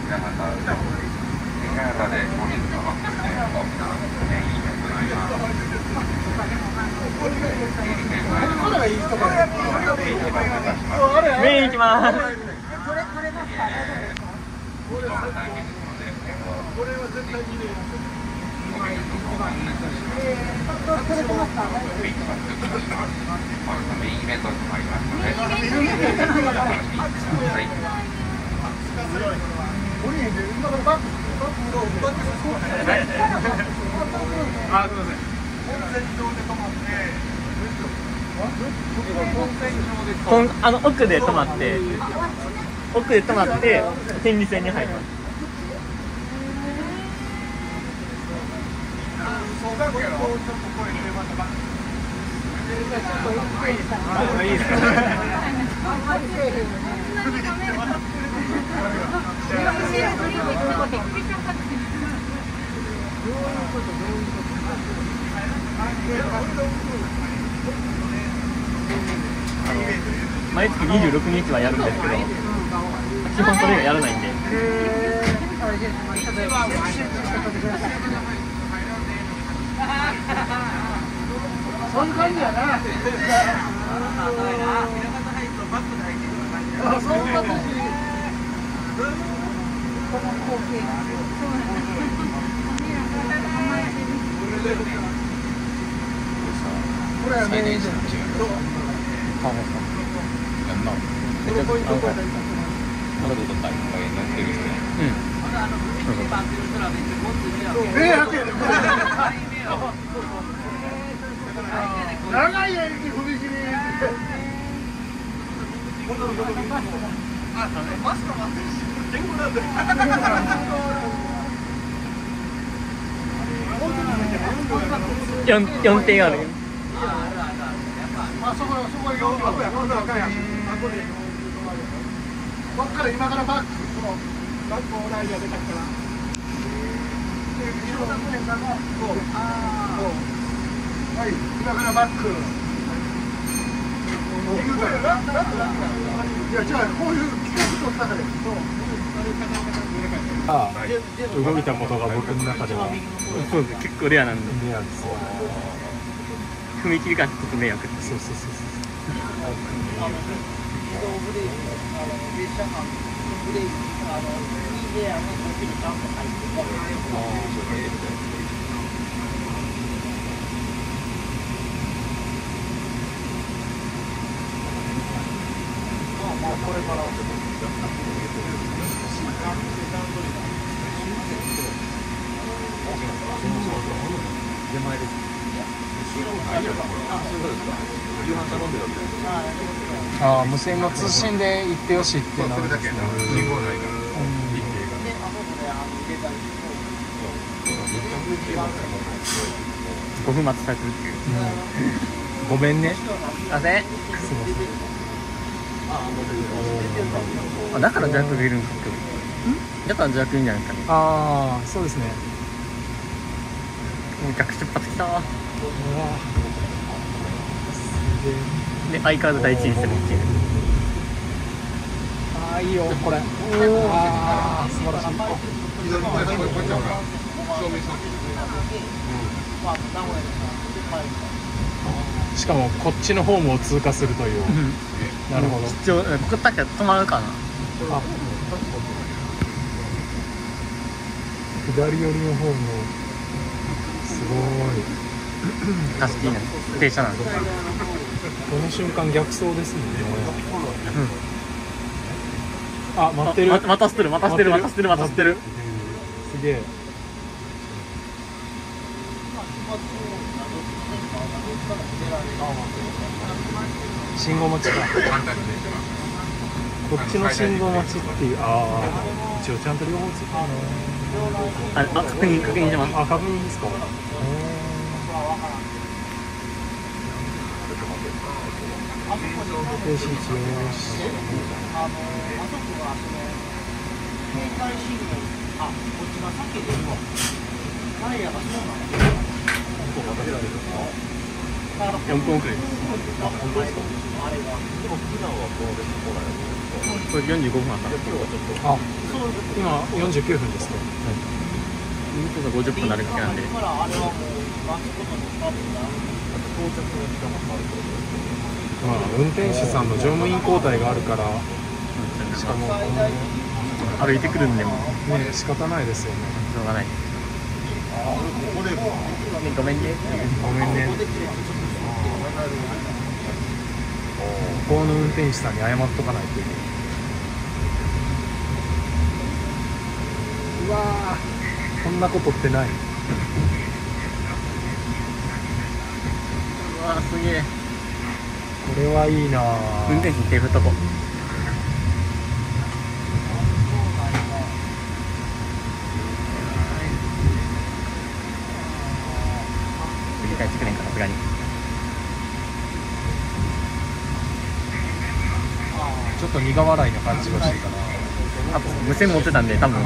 メイン行きます。奥で止まって天理線に入ります。いいですか。毎月26日はやるんですけど、基本それ以外やらないんで。そういう感じやな。これはメインじゃん。長いやんけ踏切。4点ある。そこから今からバック、学校ライヤー出たから。はい、今からバック。いや、じゃあこういう企画取ったから。 動いたことが僕の中ではそうです。結構レアなんで。 レアですよ。 踏切がちょっと迷惑。 そう。これから出前です。ああ、無線の通信で行ってよしってなるんですね。 5分待たされてるっていう。 ごめんね。 すいません。だからジャックがいるんですけど。だからジャックいいんじゃないですかね。 ああ、そうですね。 もう逆出発きた。 うわすげえ。 で相変わらず第一にするっていう。 ああ、いいよこれ。ああ、素晴らしい。しかもこっちのホームを通過するという。なるほど。 一応ここだけ止まるかな。 あ、左寄りの方もすごい。 タスキーな停車なんで。 この瞬間逆走ですもんね。あ、待ってる。 またしてる。 すげえ。信号待ちか。こっちの信号待ちっていう。ああ、一応ちゃんと両方ついてるな。 確認します。 あ、確認ですか。停止位置よし。 4分遅れです。 あ、本当ですか。 これ45分あった。 あ、 今49分ですか。 もうちょっと50分なるだけなんで。 まあ運転手さんの乗務員交代があるから、しかも歩いてくるんでもね仕方ないですよね。 しょうがない。ごめんね。 ごめんね。向こうの運転手さんに謝っとかないといけない。うわー、こんなことってない。 うわーすげえ。 これはいいな。 運転手に手振っとこう。繰り返してくれんかさすがに。 ちょっと苦笑いな感じがしてたな。 あと無線持ってたんで多分。